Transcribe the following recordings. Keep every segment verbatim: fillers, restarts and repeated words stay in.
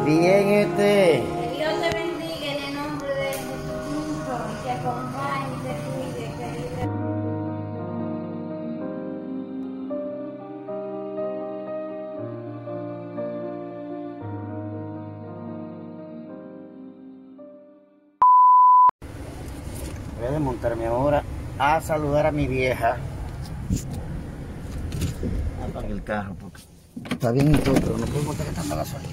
Bien, este. Que Dios te bendiga en el nombre de Jesucristo y te acompañe y te cuide, querida. Voy a desmontarme ahora a saludar a mi vieja. Apague el carro porque está bien y todo, pero no puedo botar tanta gasolina.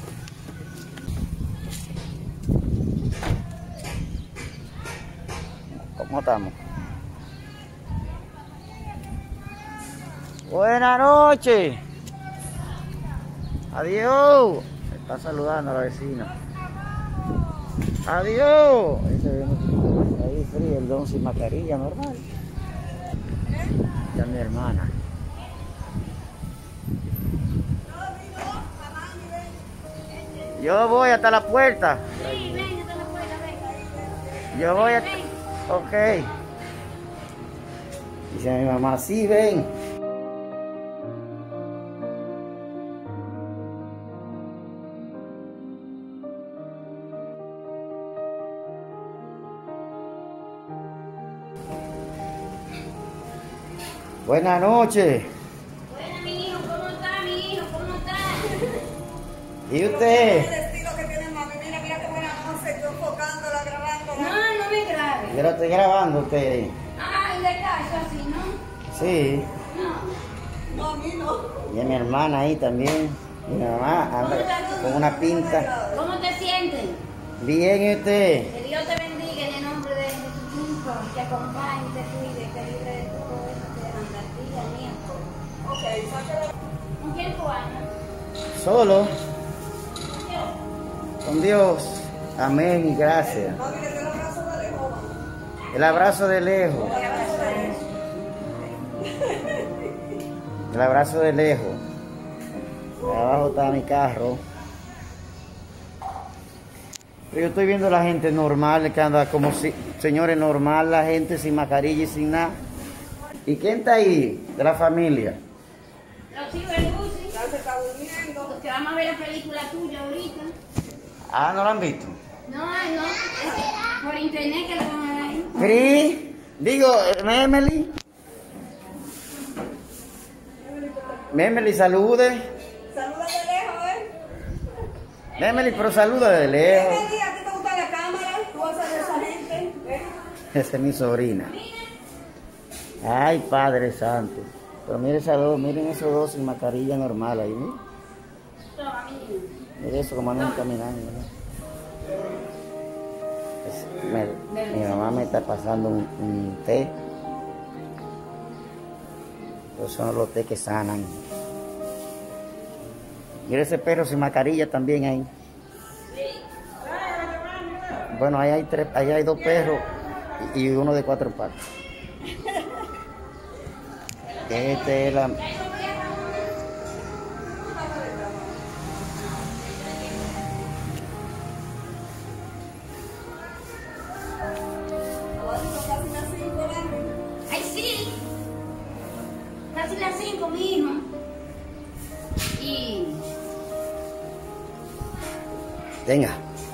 ¿Cómo estamos? Buenas noches. Adiós. Me está saludando a la vecina. Adiós. Ahí se ve ahí frío el don sin mascarilla, normal. Ya mi hermana. Yo voy hasta la puerta. Sí, ven, hasta la puerta, ven. Yo voy a... Ven. Ok. Dice mi mamá, sí, ven. Buenas noches. Buena, mi hijo, ¿cómo está, mi hijo? ¿Cómo está? ¿Y usted? El estilo que tiene mami, mira, mira qué buena música, yo enfocándola, grabándola. No, no me grabe. Yo lo estoy grabando a usted. Ay, de caso así, ¿no? Sí. No. No, a mí no. Y a mi hermana ahí también. Mi mamá anda con una pinta. ¿Cómo te sientes? Bien, ¿y usted? Que Dios te bendiga en el nombre de Jesucristo, te acompañe, te cuide, te libre de todo eso, te andartía, mía. Ok, sácala. ¿Con quién tú andas? Solo. Con Dios. Amén y gracias. Mami, le doy el abrazo de lejos, mami. El abrazo de lejos. El abrazo de lejos. Ahí abajo está mi carro. Pero yo estoy viendo la gente normal que anda como si, señores, normal, la gente sin mascarilla y sin nada. ¿Y quién está ahí de la familia? Los hijos de Lucy, Ya se está durmiendo. que vamos a ver la película tuya ahorita. Ah, ¿no la han visto? No, no, es que por internet que lo van a ver ahí. Cris, digo, Memeli. Memeli, salude. Saluda de lejos, ¿eh? Memeli, pero saluda de lejos. Emily, ¿a ti te gusta la cámara? ¿Tú vas a ver esa gente? ¿Eh? Esa es mi sobrina. Ay, Padre Santo. Pero miren esos dos, miren esos dos sin mascarilla normal ahí, ¿no? Toma, mi niño. Miren eso como andan caminando, ¿no? Es- me- mi mamá me está pasando un, un té. Esos son los té que sanan. Mira ese perro sin mascarilla también ahí. Bueno, ahí hay tres, ahí hay dos perros y, y uno de cuatro patas. Este es la... Casi las cinco, mami. Ay, sí. Casi las cinco, mi hijo. Y Venga.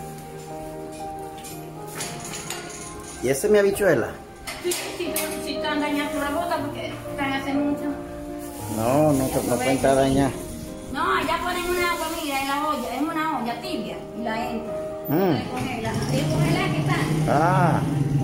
¿Y esa es mi habichuela? si, si, si están dañadas la bota porque están hace mucho. No, no te no cuenta dañar. No, allá ponen una agua, mira, en la olla, es una olla tibia y la entra. Mm. Ahí congela, ahí congela que está. Ah.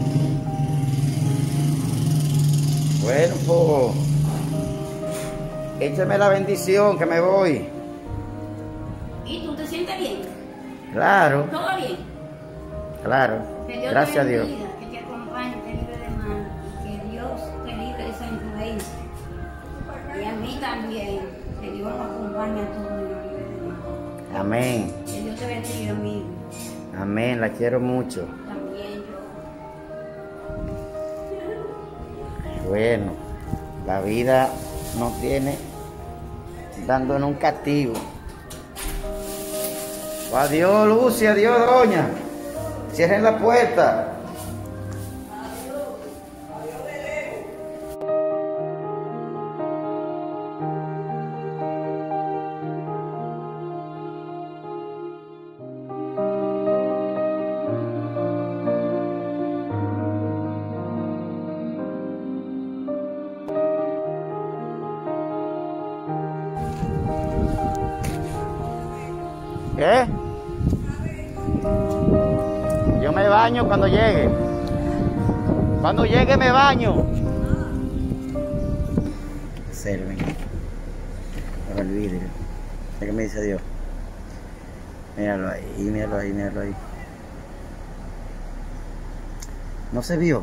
Bueno, pues. Échame la bendición que me voy. ¿Y tú te sientes bien? Claro, ¿Todo bien? claro. Que Dios Gracias a te Dios. bendiga, que te acompañe, te libre de mal, que Dios te libre de esa influencia. Y a mí también, que Dios nos acompañe a todos y nos libre de mal. Amén. Que Dios te bendiga, amigo. Amén. La quiero mucho. También yo. Bueno, la vida nos tiene dándonos un castigo. Adiós, Lucy. Adiós, doña. Cierren la puerta. ¿Qué? Yo me baño cuando llegue. Cuando llegue me baño. Observen. Para el vidrio. ¿Qué me dice Dios? Míralo ahí, míralo ahí, míralo ahí. ¿No se vio?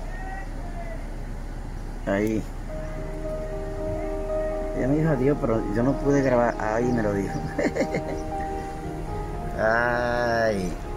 Ahí. Ella me dijo adiós, pero yo no pude grabar. Ahí me lo dijo. Ay.